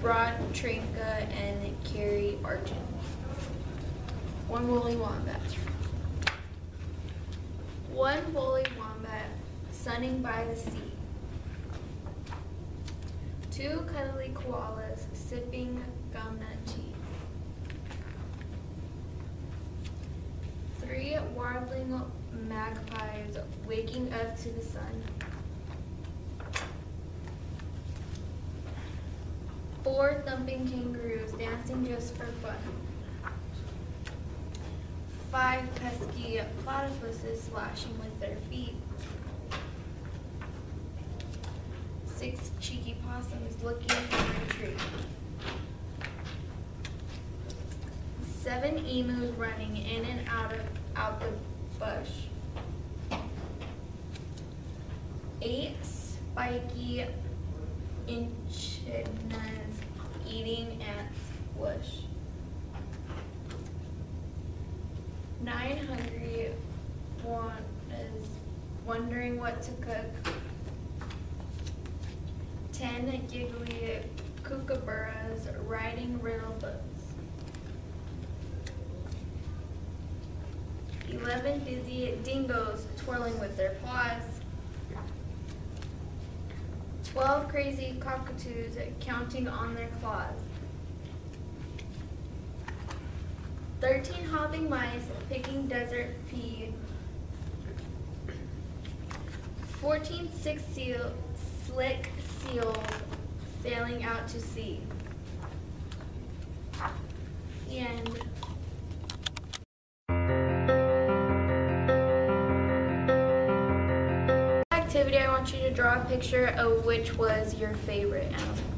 brought Trinca and carry Argent. One woolly wombat. One woolly wombat sunning by the sea. Two cuddly koalas sipping gum nut tea. Three warbling magpies waking up to the sun. Four thumping kangaroos dancing just for fun. Five pesky platypuses splashing with their feet. Six cheeky possums looking for a treat. Seven emus running in and out the bush. Eight spiky echidnas eating ants' bush. 9 hungry ones wondering what to cook. 10 giggly kookaburras writing riddle books. 11 busy dingoes twirling with their paws. 12 crazy cockatoos counting on their claws. 13 hopping mice picking desert pea. 14 slick seals sailing out to sea. The end. Activity, I want you to draw a picture of which was your favorite animal.